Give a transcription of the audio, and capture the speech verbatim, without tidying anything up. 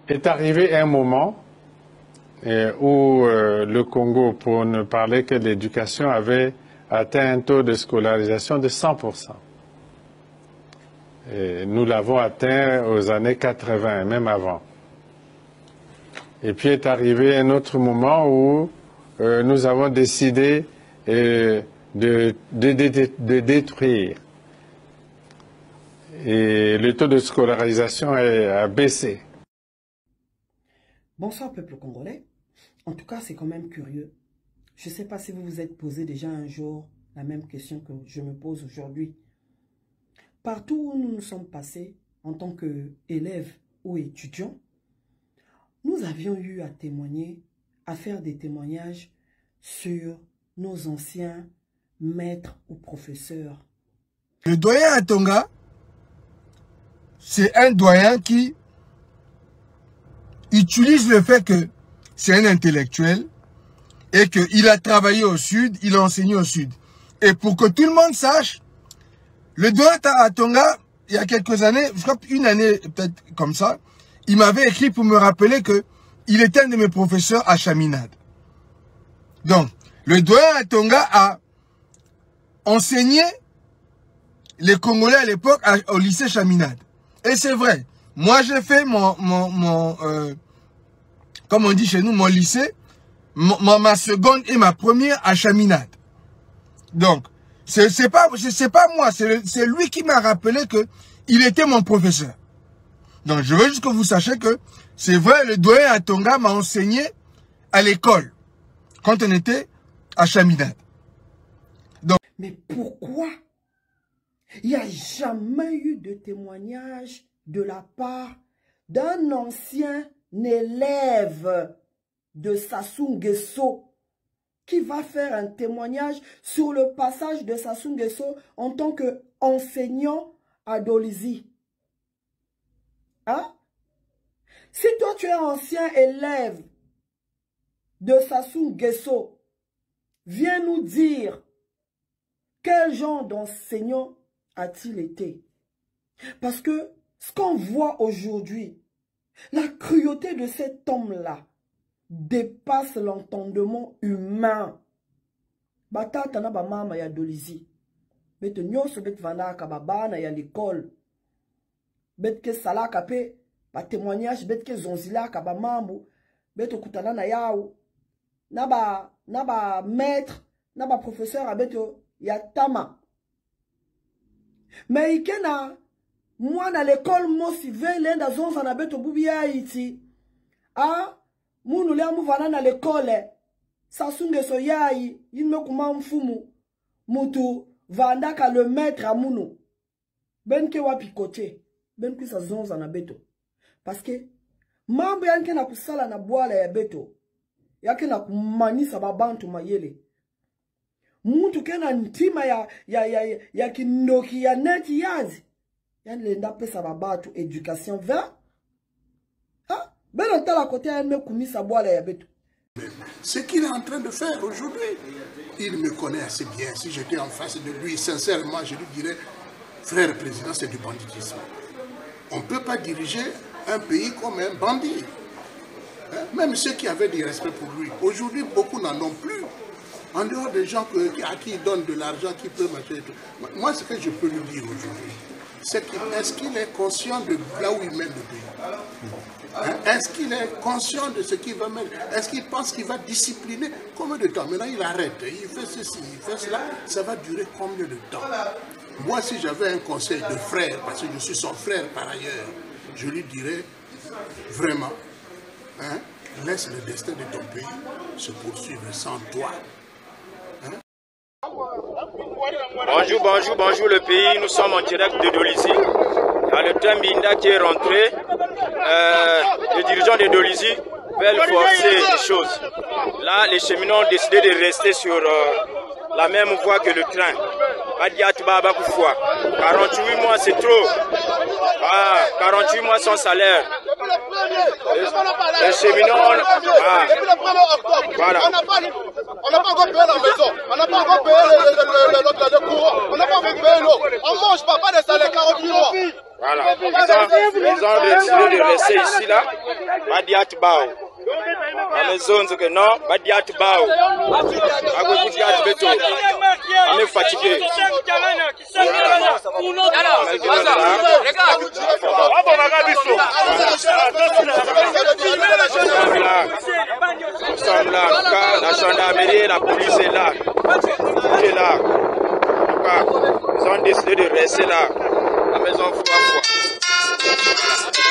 est arrivé un moment euh, où euh, le Congo, pour ne parler que de l'éducation, avait atteint un taux de scolarisation de cent pour cent. Et nous l'avons atteint aux années quatre-vingt, même avant. Et puis est arrivé un autre moment où euh, nous avons décidé euh, de, de, de, de détruire. Et le taux de scolarisation a baissé. Bonsoir peuple congolais. En tout cas, c'est quand même curieux. Je ne sais pas si vous vous êtes posé déjà un jour la même question que je me pose aujourd'hui. Partout où nous nous sommes passés en tant qu'élèves ou étudiants, nous avions eu à témoigner, à faire des témoignages sur nos anciens maîtres ou professeurs. Le doyen Atonga, c'est un doyen qui utilise le fait que c'est un intellectuel et qu'il a travaillé au sud, il a enseigné au sud. Et pour que tout le monde sache, le doyen Atonga, il y a quelques années, je crois une année peut-être comme ça, il m'avait écrit pour me rappeler que il était un de mes professeurs à Chaminade. Donc, le doyen Atonga a enseigné les Congolais à l'époque au lycée Chaminade. Et c'est vrai, moi j'ai fait mon, mon, mon euh, comme on dit chez nous, mon lycée, mon, ma seconde et ma première à Chaminade. Donc, c'est pas, c'est pas moi, c'est lui qui m'a rappelé que il était mon professeur. Donc, je veux juste que vous sachiez que c'est vrai, le doyen Atonga m'a enseigné à l'école quand on était à Chaminade. Donc, mais pourquoi il n'y a jamais eu de témoignage de la part d'un ancien élève de Sassou Nguesso qui va faire un témoignage sur le passage de Sassou Nguesso en tant qu'enseignant à Dolisie? Hein? Si toi tu es ancien élève de Sassou Nguesso, viens nous dire quel genre d'enseignant a-t-il été? Parce que ce qu'on voit aujourd'hui, la cruauté de cet homme-là dépasse l'entendement humain. Batata na ba mama ya Dolisie. Bete nyonso bet vanaka babana ya l'école. Bet ke salaka pe ba témoignage bet ke zonzilaka ba mambu. Bet okutana na yao. Na ba na ba maître, na ba professeur a bet ya tama. Mais ikena moi na l'école mo si vele nda zonza na beto bubi ya iti. Ah, munu le amu vana na l'école. Sassou Nguesso yai, ino kuma mfumu. Mutu vandaka le maître a munu. Ben ke wapi kote. Ben ki sa zonza na beto. Parce que mambo yanke na kusala na boala ya beto. Yake na kumanisa babantu mayele. Muntu kena ntima ya ya ya ya, ya kindoki ya neti yazi. Yan lenda pesa babatu éducation vers. Ha? Ben on t'a la côté ya me kumisa boala ya beto. Ce qu'il est en train de faire aujourd'hui, il me connaît assez bien. Si j'étais en face de lui, sincèrement, je lui dirais, frère président, c'est du banditisme. On ne peut pas diriger un pays comme un bandit. Hein? Même ceux qui avaient du respect pour lui. Aujourd'hui, beaucoup n'en ont plus. En dehors des gens que, à qui il donne de l'argent, qui peuvent acheter tout. Moi, ce que je peux lui dire aujourd'hui, c'est qu'il est-ce qu'il est conscient de là où il mène le pays? Hein? Est-ce qu'il est conscient de ce qu'il va mettre? Est-ce qu'il pense qu'il va discipliner? Combien de temps? Maintenant, il arrête. Il fait ceci, il fait cela. Ça va durer combien de temps? Moi, si j'avais un conseil de frère, parce que je suis son frère par ailleurs, je lui dirais vraiment, hein, laisse le destin de ton pays se poursuivre sans toi. Hein? Bonjour, bonjour, bonjour le pays. Nous sommes en direct de Dolisie. Il y a le Tambinda qui est rentré. Euh, les dirigeants de Dolisie veulent forcer les choses. Là, les cheminots ont décidé de rester sur euh, la même voie que le train. quarante-huit mois, c'est trop. Ah, quarante-huit mois sans salaire. Les, les cheminots, ah, voilà. On n'a pas encore payé la maison, on n'a pas encore payé le courant, on n'a pas encore payé l'eau. On mange pas, pas de salaire, quarante-huit mois. Voilà, ils ont, ils ont décidé de rester ici là. Badiat Bao. La maison, c'est que non, Badiat Bao. À cause du Beto. On est fatigué. Nous sommes là. En tout cas, la gendarmerie et la police est là. Tout est là. En tout cas, ils ont décidé de rester là. La maison Fouafouaf.